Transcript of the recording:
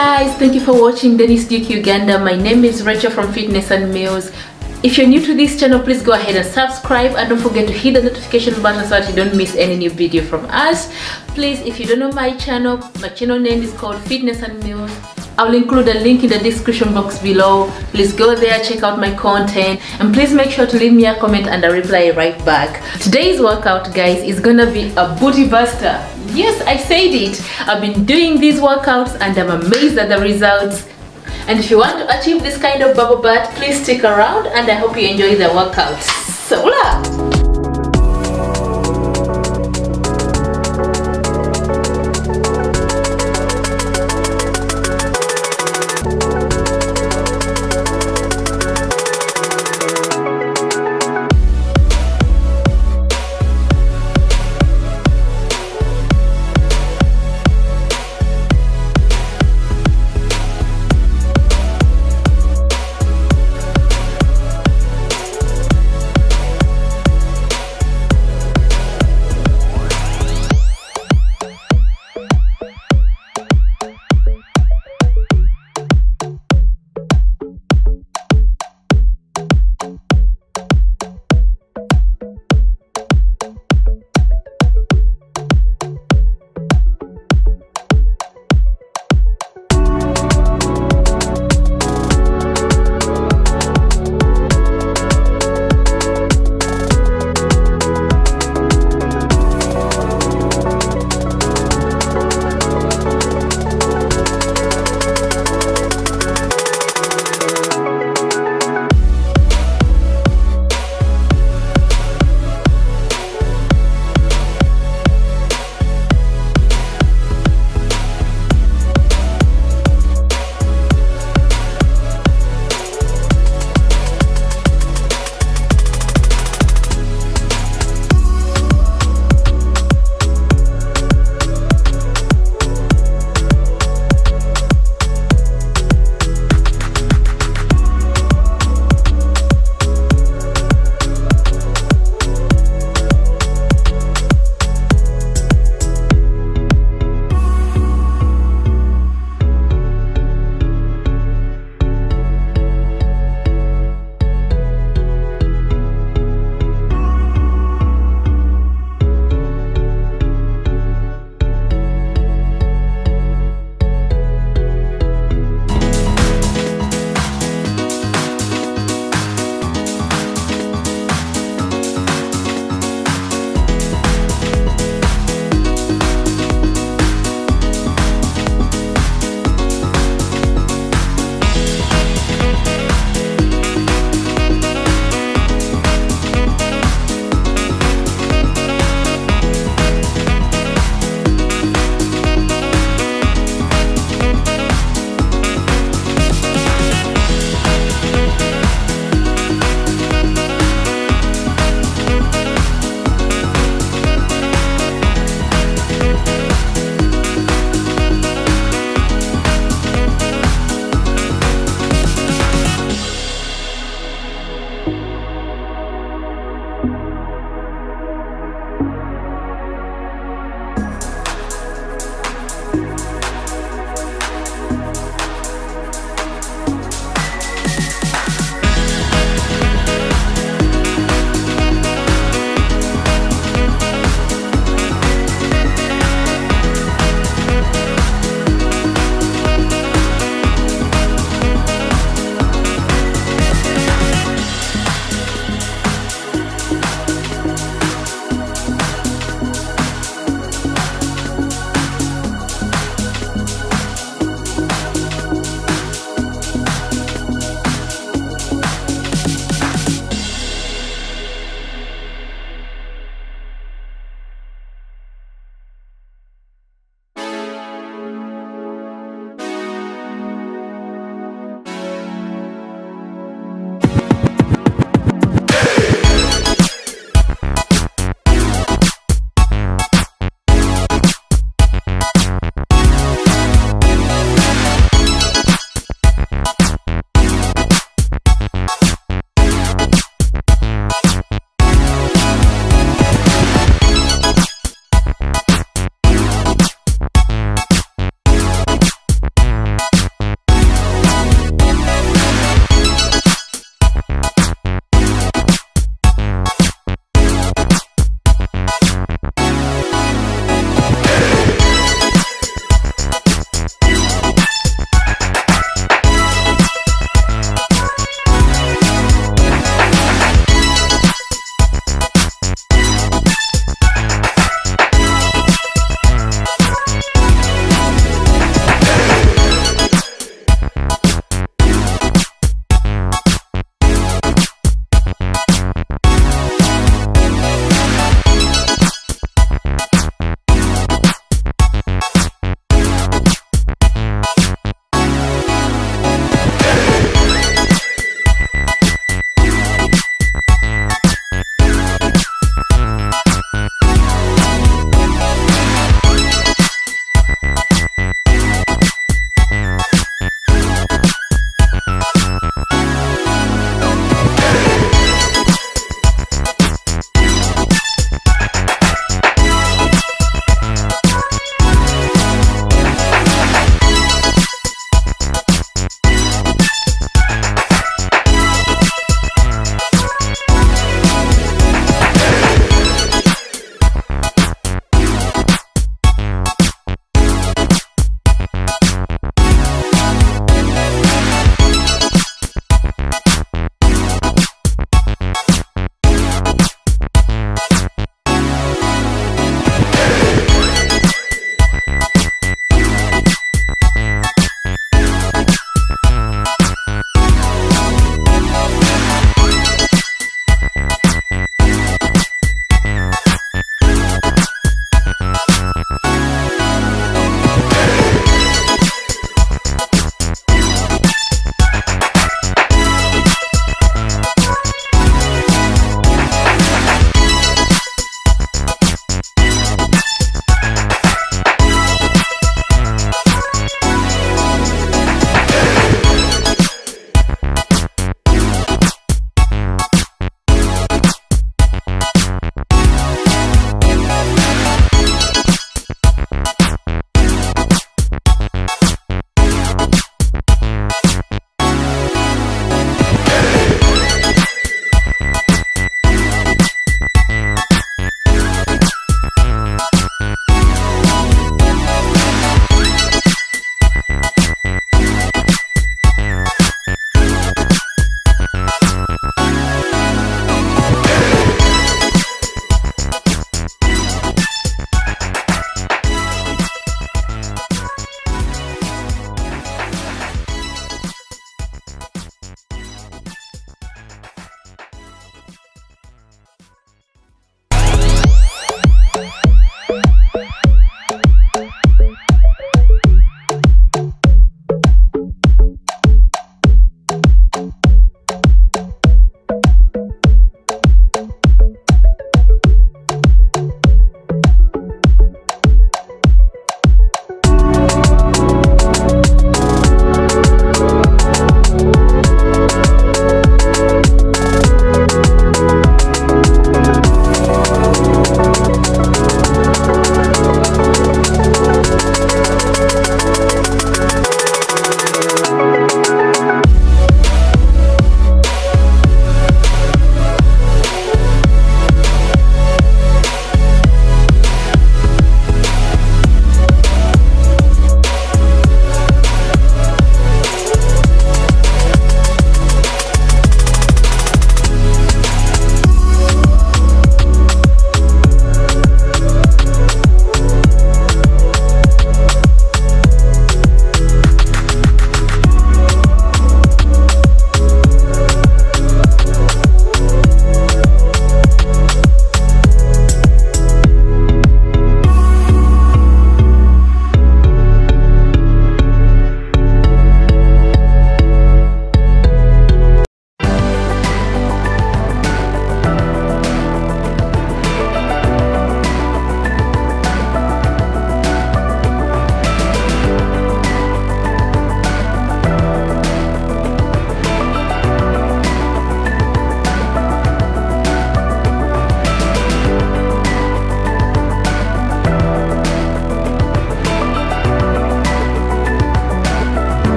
guys, thank you for watching Dennis Duke Uganda. My name is Rachel from Fitness and Meals. If you're new to this channel, please go ahead and subscribe and don't forget to hit the notification button so that you don't miss any new video from us. Please, if you don't know my channel name is called Fitness and Meals. I'll include a link in the description box below. Please go there, check out my content, and please make sure to leave me a comment and I'll reply right back. Today's workout, guys, is gonna be a booty buster. Yes, I said it. I've been doing these workouts and I'm amazed at the results. And if you want to achieve this kind of bubble butt, please stick around and I hope you enjoy the workouts.